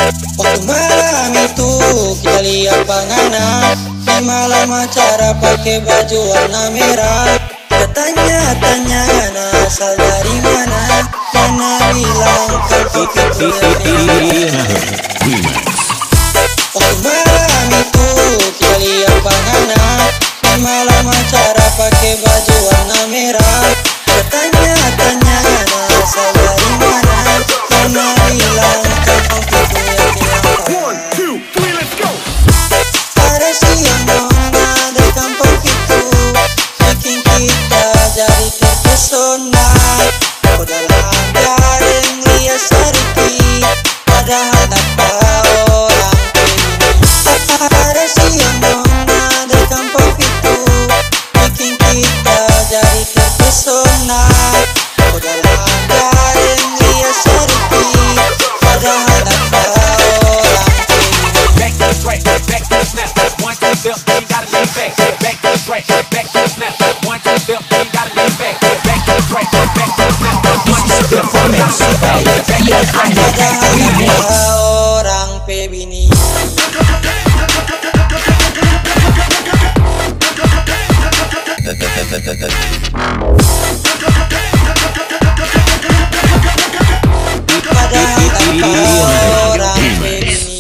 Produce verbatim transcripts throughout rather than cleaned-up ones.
Waktu malam itu kita lihat panganan di malam acara pakai baju warna merah. Kita tanya-tanya asal dari mana, mana bilang kau pikir waktu malam itu kita lihat panganan di malam acara pakai baju warna merah. Kita tanya-tanya asal dari mana, mana bilang kau pikir One, two, three, let's go. ada siang nona dari kampung itu bikin kita jadi terpesona. Padahal ada yang lihat sedikit, padahal tanpa orang ini. Ada siang nona dari kampung itu bikin kita jadi terpesona. Padahal ada yang lihat sedikit, padahal tanpa orang ini. Back to the track, back to the snap. One, two, step, you gotta lean back. Back to the track, back to the snap. One, two, step, you gotta lean back. Back to the track, back to the snap. One, two, step, performance by Fiat Anda Remix. Orang pebini. Padahal tanpa orang pebini.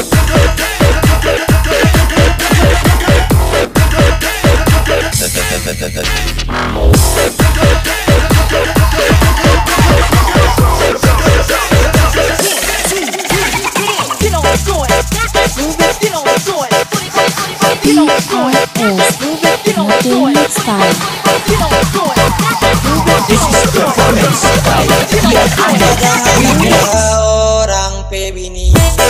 Orang pebini.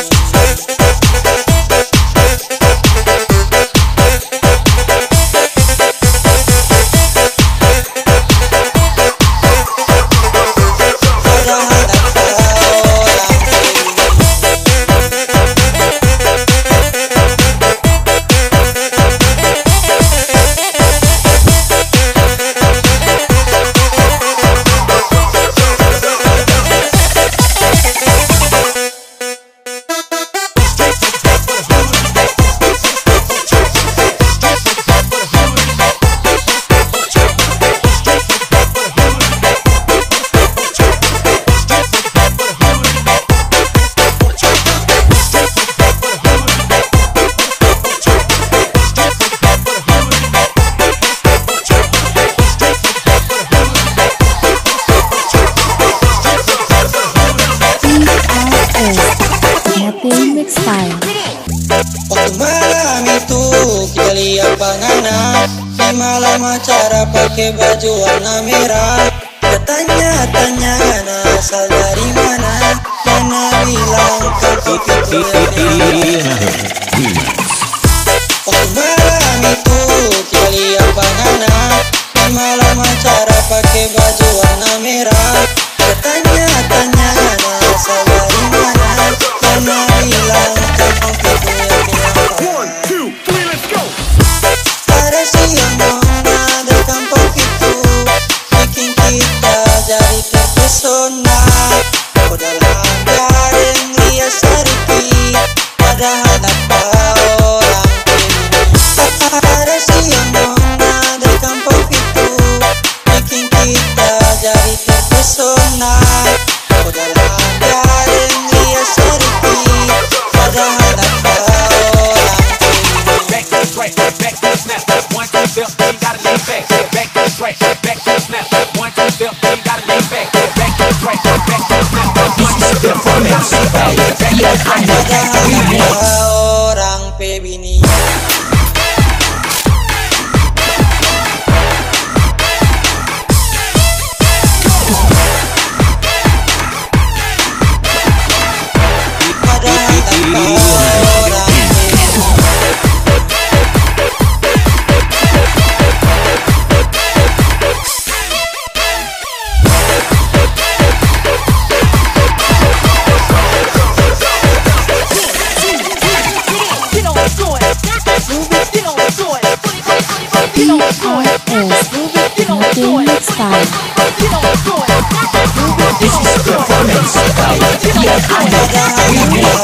Waktu malam itu kita lihat panganan di malam acara pakai baju warna merah. Kita tanya-tanya asal dari mana, mana bilang kau pikir. Waktu malam itu kita lihat panganan di malam acara pakai baju warna merah. Kita tanya-tanya asal dari mana, mana bilang kau pikir. One, two, three, let's go. Ada siang nona dari kampung itu bikin kita jadi terpesona. Padahal ada yang lihat sedikit, padahal tanpa orang ini. Ada siang nona dari kampung itu bikin kita jadi terpesona. Padahal ada yang lihat sedikit, padahal tanpa orang ini. Back to the track, back to the snap. One, two, step, you gotta lean back. Back to the track, back to the snap. One, two, step, you gotta lean back. Back to the track, back to the snap. One, two, step, performance by Fiat Anda Remix. Orang pebini. Padahal tanpa orang This is performance by Fiat Anda Remix.